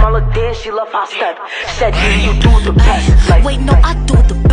I look dead, she love how I step. Said you do the best. Like, wait, no, I do the best.